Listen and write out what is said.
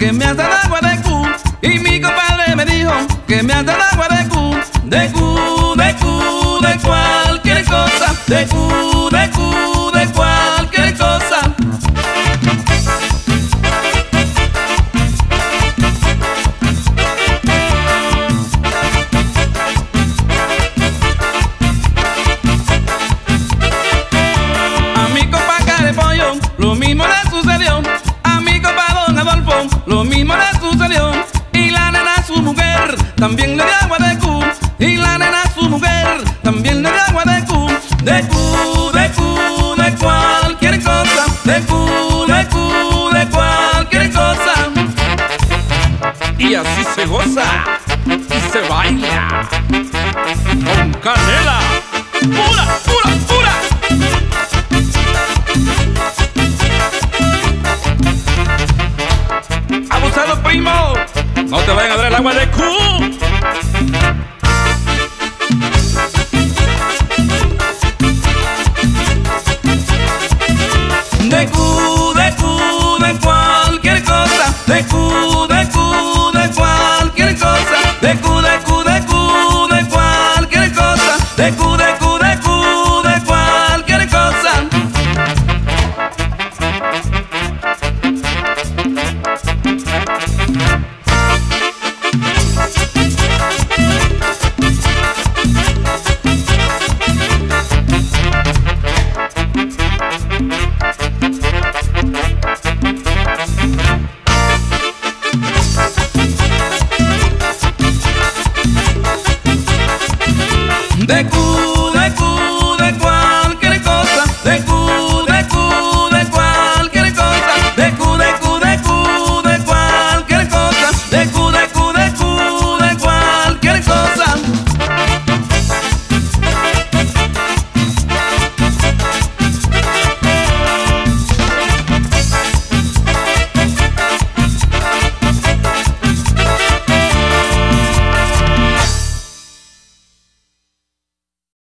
que me hace el agua de Q. Y mi compadre me dijo que me hace el agua de Q. De Q, de Q, de cualquier cosa. De Q, de Q, de cualquier cosa. A mi compa Carepollo lo mismo le sucedió. A mi compa Don Adolfo lo mismo le sucedió. Y la nena a su mujer también le dio agua de Q. Y la nena a su mujer también le dio agua de Q. De Q, de Q, de cualquier cosa. De Q, de Q, de cualquier cosa. Y así se goza y se baila con canela pura, pura, pura. Abusado, primo, no te vayan a dar el agua de Q.